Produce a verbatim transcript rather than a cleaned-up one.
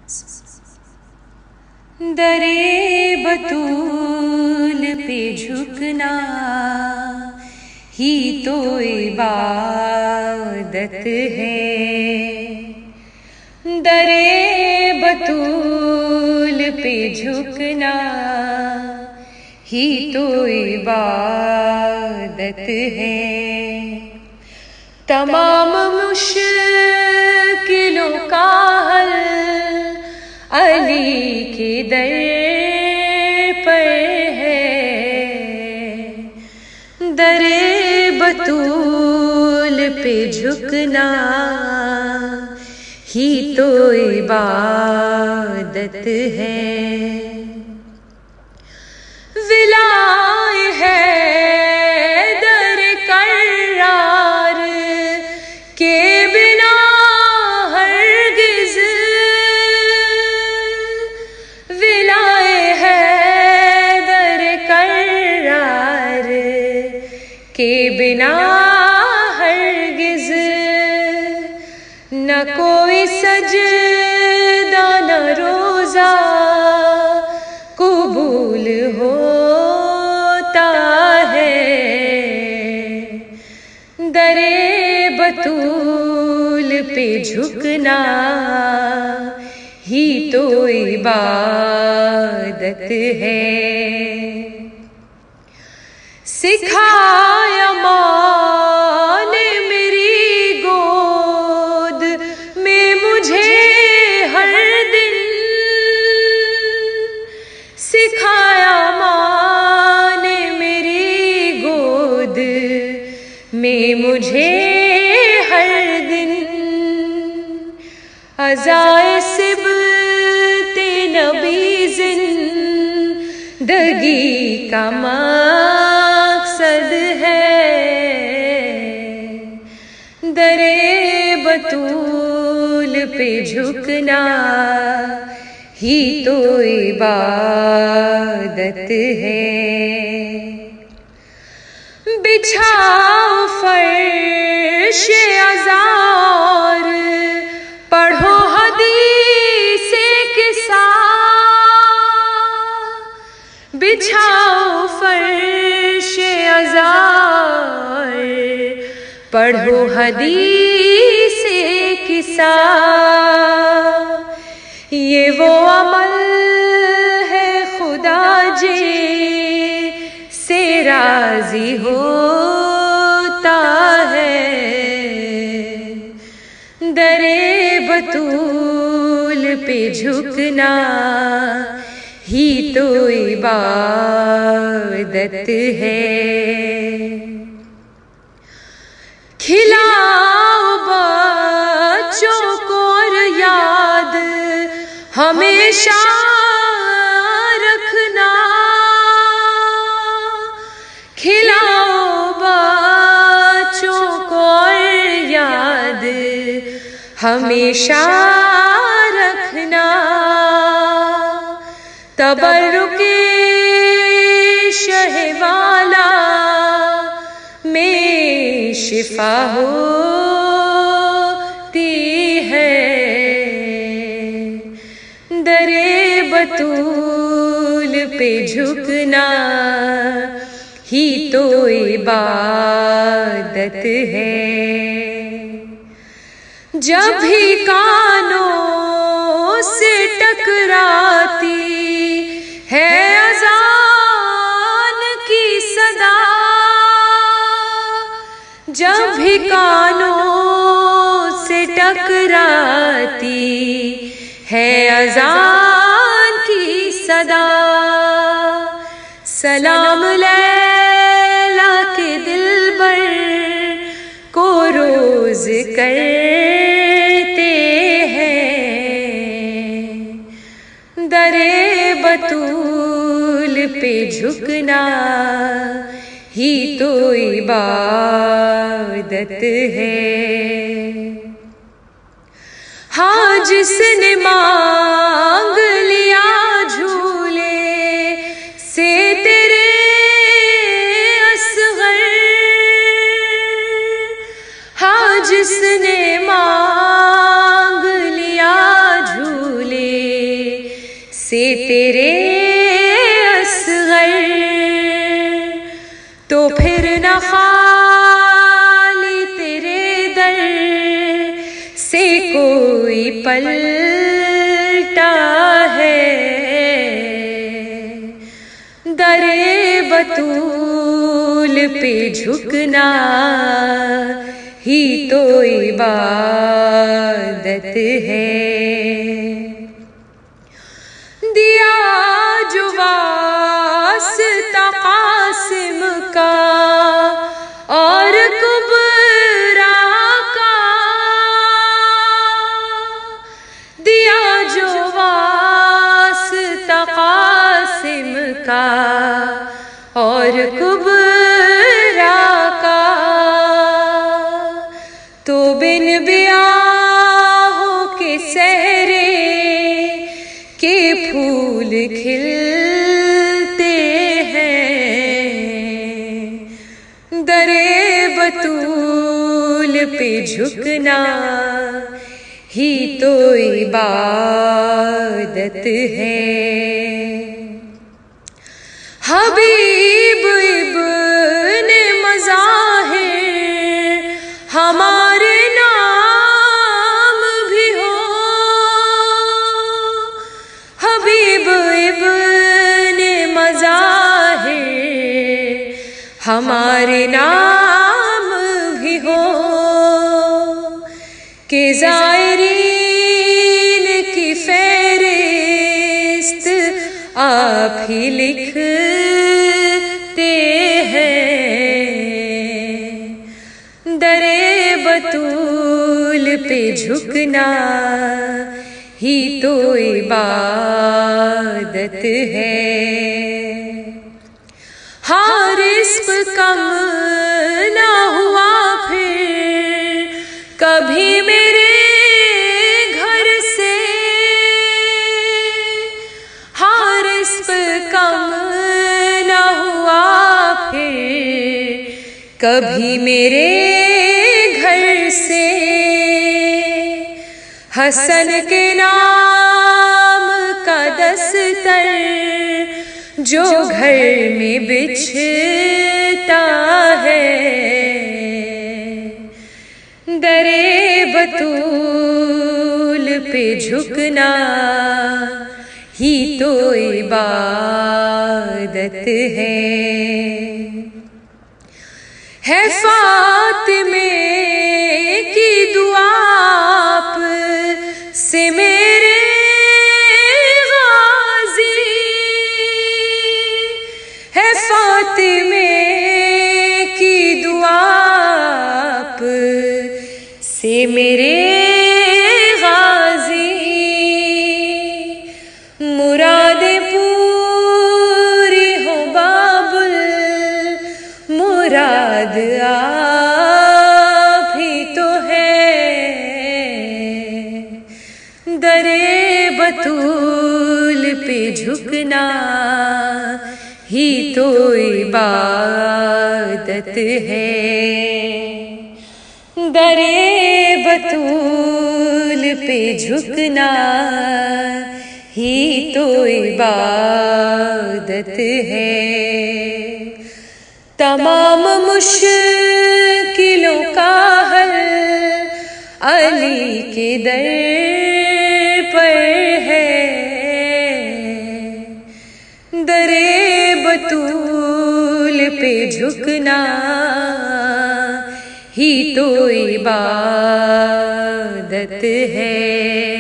درے بطول پہ جھکنا ہی تو عبادت ہے، درے بطول پہ جھکنا ہی تو عبادت ہے، تمام مشکلوں کا حل علی کے در پر ہے، در بطول پہ جھکنا ہی تو عبادت ہے، ولائے ہے در کرار کے بنا ہرگز، ولائے ہے در کرار کے بنا ہرگز، نہ کوئی سجدہ نہ روزہ قبول ہوتا ہے، در بطول پہ جھکنا ہی تو عبادت ہے، سکھایا ماں نے میری گود میں مجھے ہر دن، سکھایا ماں نے میری گود میں مجھے ہر دن، عزائے صبت نبی زندگی کا مقصد ہے، در بطول پہ جھکنا ہی تو عبادت ہے، بچھاؤ فرش ازار پڑھو حدیث قصہ، بچھاؤ فرش ازار پڑھو حدیث قصہ، یہ وہ عمل ہے خدا جی سے راضی ہوتا ہے، در بطول پہ جھکنا ہی تو عبادت ہے، کھلاؤ بچوں کو اور یاد ہمیشہ رکھنا، کھلاؤ بچوں کو اور یاد ہمیشہ رکھنا، تبرک شہ والا میں شفا ہوتی ہے، در بطول پہ جھکنا ہی تو عبادت ہے، جب بھی کانوں سے ٹکراتی ہے اذان کی صدا، جب بھی کانوں سے ٹکراتی ہے اذان کی صدا، سلام لیلا کے دلبر کو روز کرتے ہیں، در بطول پہ جھکنا ہی تو عبادت ہے، ہاں جس نے مانگ لیا جھولے سے تیرے اصغر، ہاں جس نے مانگ لیا جھولے سے تیرے اصغر، تو پھر نہ خالی تیرے در سے کوئی پلٹا ہے، در بطول پہ جھکنا ہی تو عبادت ہے۔ دیا جو واسطہ قاسم کا اور کبریٰ کا، دیا جو واسطہ قاسم کا اور کبریٰ کا، تو بن بیاہوں کے صحرے کے پھول کھلتے ہیں، در بطول پہ جھکنا ہی تو عبادت ہے۔ حبیب ابن مظاہر ہمارے نام بھی ہو، حبیب ابن مظاہر ہمارے نام بھی ہو، کہ زائرین کی فہرست آپ ہی لکھتے ہیں، در بطول پہ جھکنا ہی تو عبادت ہے۔ ہاں رزق کم نہ ہوا پھر کبھی میرے گھر سے، ہاں رزق کم نہ ہوا پھر کبھی میرے گھر سے، حسن کے نام کا دستر جو گھر میں بچھتا ہے، در بطول پہ جھکنا ہی تو عبادت ہے۔ ہے فاطمے کی دعا آپ سے میرے غازی، ہے فاطمے کی دعا آپ سے میرے غازی، مرادیں پوری ہو بابل مراد آپ ہی تو ہے، در بطول پہ جھکنا ہی تو عبادت ہے، در بطول پہ جھکنا ہی تو عبادت ہے۔ تمام مشکلوں کا حل علی کے در پر ہے، در بطول پہ جھکنا ہی تو عبادت ہے۔